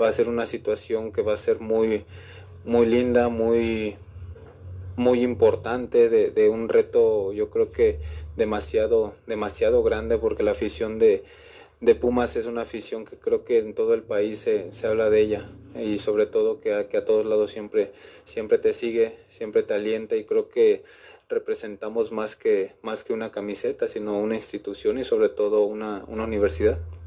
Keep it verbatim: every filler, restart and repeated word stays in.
va a ser una situación que va a ser muy, muy linda, muy, muy importante, de, de un reto yo creo que demasiado, demasiado grande, porque la afición de, de Pumas es una afición que creo que en todo el país se, se habla de ella, y sobre todo que a, que a todos lados siempre, siempre te sigue, siempre te alienta, y creo que representamos más que, más que una camiseta, sino una institución y sobre todo una, una universidad.